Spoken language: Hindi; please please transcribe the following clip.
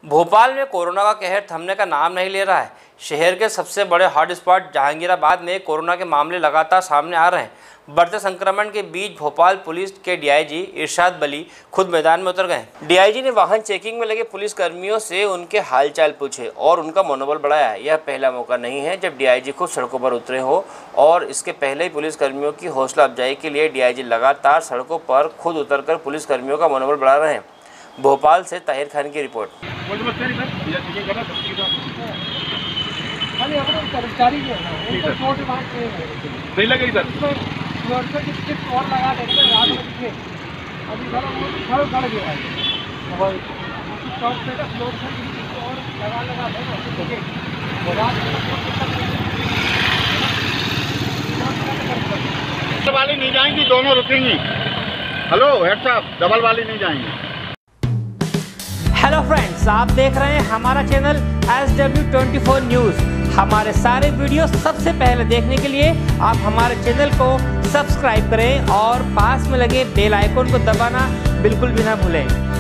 भोपाल में कोरोना का कहर थमने का नाम नहीं ले रहा है। शहर के सबसे बड़े हॉटस्पॉट जहांगीराबाद में कोरोना के मामले लगातार सामने आ रहे हैं। बढ़ते संक्रमण के बीच भोपाल पुलिस के डीआईजी इरशाद वली खुद मैदान में उतर गए। डीआईजी ने वाहन चेकिंग में लगे पुलिस कर्मियों से उनके हालचाल पूछे और उनका मनोबल बढ़ाया। यह पहला मौका नहीं है जब डीआईजी खुद सड़कों पर उतरे हो और इसके पहले ही पुलिस कर्मियों की हौसला अफजाई के लिए डीआईजी लगातार सड़कों पर खुद उतरकर पुलिस कर्मियों का मनोबल बढ़ा रहे हैं। भोपाल से ताहिर खान की रिपोर्ट। नहीं लगेगी सर, और लगा देंगे रात में अभी सर वो गड़ गया है और लगा डबल वाली नहीं जाएंगी, दोनों रुकेंगी। हेलो हेड साहब, डबल वाली नहीं जाएंगी। हेलो फ्रेंड्स, आप देख रहे हैं हमारा चैनल SW24 न्यूज़। हमारे सारे वीडियो सबसे पहले देखने के लिए आप हमारे चैनल को सब्सक्राइब करें और पास में लगे बेल आइकन को दबाना बिल्कुल भी ना भूलें।